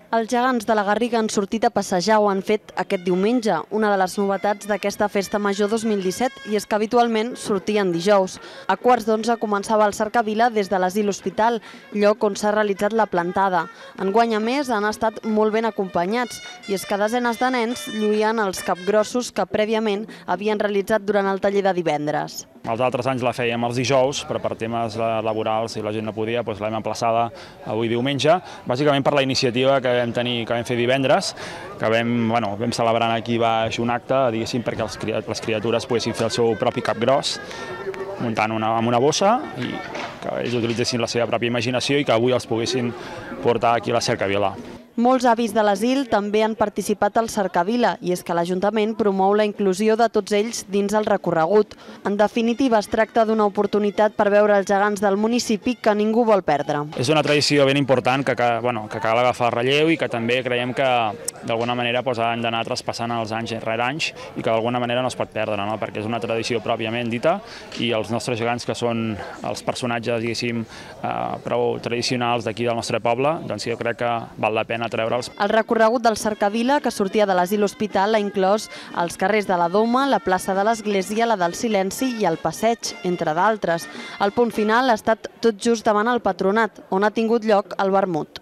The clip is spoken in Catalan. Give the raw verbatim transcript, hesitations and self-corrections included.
Els gegants de la Garriga han sortit a passejar o han fet aquest diumenge, una de les novetats d'aquesta Festa Major dos mil disset, i és que habitualment sortien dijous. A quarts d'onze començava el Cercavila des de l'Asil Hospital, lloc on s'ha realitzat la plantada. Enguany, a més, han estat molt ben acompanyats, i és que desenes de nens lluïen els capgrossos que prèviament havien realitzat durant el taller de divendres. Els altres anys la fèiem els dijous, però per temes laborals, si la gent no podia, doncs l'hem emplaçada avui diumenge, bàsicament per la iniciativa que vam tenir, que vam fer divendres, que vam, bueno, vam celebrant aquí baix un acte, diguéssim, perquè els, les criatures poguessin fer el seu propi capgros, muntant una, amb una bossa, i que ells utilitzessin la seva pròpia imaginació i que avui els poguessin portar aquí a la Cercavila. Molts avis de l'asil també han participat al Cercavila, i és que l'Ajuntament promou la inclusió de tots ells dins el recorregut. En definitiva, es tracta d'una oportunitat per veure els gegants del municipi que ningú vol perdre. És una tradició ben important que, que, bueno, que cal agafar relleu i que també creiem que d'alguna manera doncs, han d'anar traspassant els anys rere anys i que d'alguna manera no es pot perdre, no? Perquè és una tradició pròpiament dita i els nostres gegants, que són els personatges, diguéssim, eh, prou tradicionals d'aquí del nostre poble, doncs jo crec que val la pena treure'ls. El recorregut del Cercavila, que sortia de l'Asil Hospital, ha inclòs els carrers de la Doma, la plaça de l'Església, la del Silenci i el Passeig, entre d'altres. El punt final ha estat tot just davant el Patronat, on ha tingut lloc el vermut.